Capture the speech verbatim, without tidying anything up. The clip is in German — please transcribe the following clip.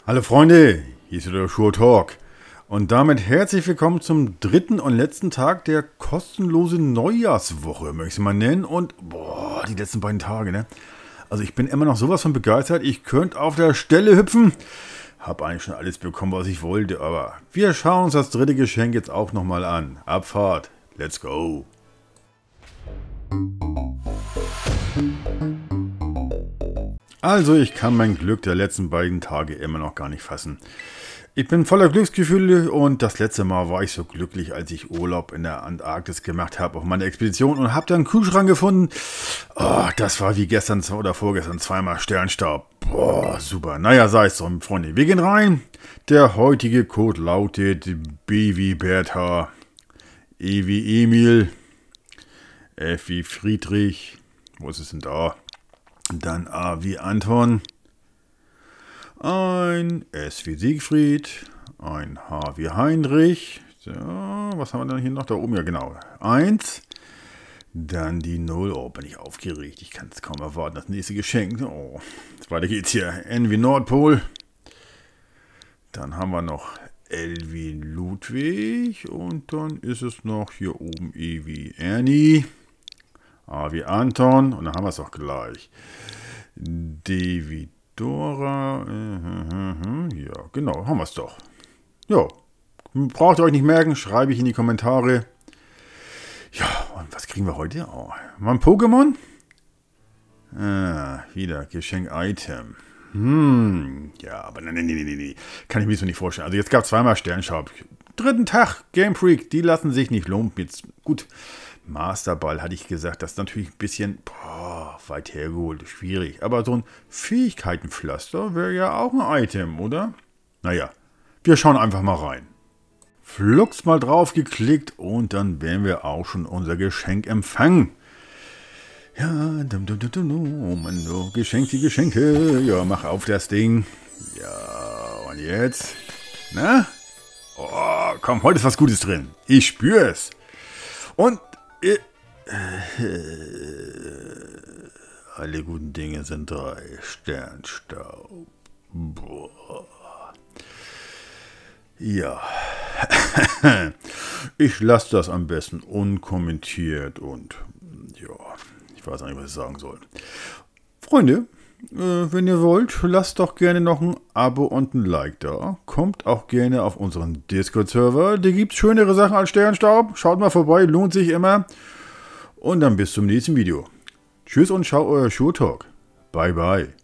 Hallo Freunde, hier ist wieder Sure Talk und damit herzlich willkommen zum dritten und letzten Tag der kostenlosen Neujahrswoche, möchte ich es mal nennen. Und boah, die letzten beiden Tage, ne? Also ich bin immer noch sowas von begeistert, ich könnte auf der Stelle hüpfen. Hab eigentlich schon alles bekommen, was ich wollte, aber wir schauen uns das dritte Geschenk jetzt auch nochmal an. Abfahrt, let's go! Also ich kann mein Glück der letzten beiden Tage immer noch gar nicht fassen. Ich bin voller Glücksgefühle und das letzte Mal war ich so glücklich, als ich Urlaub in der Antarktis gemacht habe auf meiner Expedition und habe da einen Kühlschrank gefunden. Oh, das war wie gestern oder vorgestern zweimal Sternstaub. Boah, super. Naja, sei es drum, Freunde. Wir gehen rein. Der heutige Code lautet B wie Bertha, E wie Emil, F wie Friedrich. Wo ist es denn da? Dann A wie Anton, ein S wie Siegfried, ein H wie Heinrich. So, was haben wir denn hier noch? Da oben, ja genau. eins, dann die null. Oh, bin ich aufgeregt. Ich kann es kaum erwarten. Das nächste Geschenk. Oh, weiter geht's hier. N wie Nordpol. Dann haben wir noch L wie Ludwig. Und dann ist es noch hier oben E wie Ernie. A wie Anton, und dann haben wir es auch gleich. D wie Dora. Ja, genau, haben wir es doch. Ja, braucht ihr euch nicht merken, schreibe ich in die Kommentare. Ja, und was kriegen wir heute? Oh, mal ein Pokémon? Ah, wieder Geschenk-Item. Hm, ja, aber nein, nein, nein, nein, nein. Kann ich mir so nicht vorstellen. Also jetzt gab es zweimal Sternschab. Dritten Tag, Game Freak, die lassen sich nicht lumpen. Jetzt, gut. Masterball hatte ich gesagt, das ist natürlich ein bisschen boah, weit hergeholt, schwierig. Aber so ein Fähigkeitenpflaster wäre ja auch ein Item, oder? Naja, wir schauen einfach mal rein. Flugs mal drauf geklickt und dann werden wir auch schon unser Geschenk empfangen. Ja, dum, dum, dum, dum, oh Mann, so Geschenke, Geschenke. Ja, mach auf das Ding. Ja, und jetzt? Na? Oh, komm, heute ist was Gutes drin. Ich spüre es. Und Äh, alle guten Dinge sind drei. Sternstaub. Boah. Ja. Ich lasse das am besten unkommentiert und ja, ich weiß nicht, was ich sagen soll. Freunde, äh, wenn ihr wollt, lasst doch gerne noch ein Abo und ein Like da. Kommt auch gerne auf unseren Discord-Server. Da gibt es schönere Sachen als Sternstaub. Schaut mal vorbei, lohnt sich immer. Und dann bis zum nächsten Video. Tschüss und ciao, euer Sure Talk. Bye, bye.